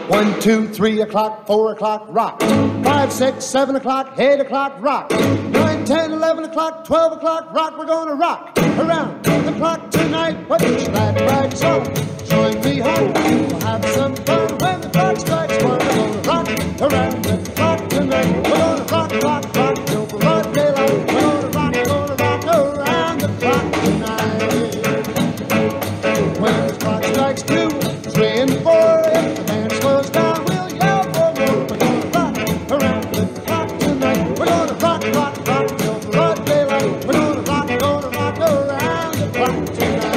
1, 2, 3 o'clock, 4 o'clock, rock. 5, 6, 7 o'clock, 8 o'clock, rock. 9, 10, 11 o'clock, 12 o'clock, rock. We're gonna rock around the clock tonight. Put your glad rags on, join me home. We'll have some fun when the clock strikes 1. We're gonna rock around the clock tonight. We're gonna rock, rock, rock till broad daylight. We're gonna rock around the clock tonight. When the clock strikes 2, 3, and 4, if the band slows down, we'll yell for more. We're gonna rock around the clock tonight. We're gonna rock, rock, rock till broad daylight. We're gonna rock around the clock tonight.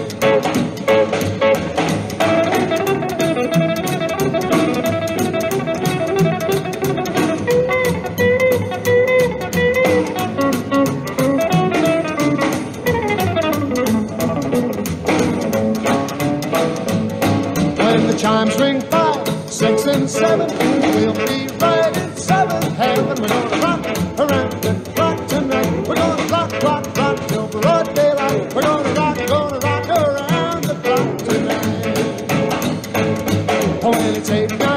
When the chimes ring 5, 6, and 7, we'll be right in 7th heaven. We're gonna rock around the clock tonight. We're gonna rock, rock, rock till broad daylight. We're gonna rock around the clock tonight. Oh, will you take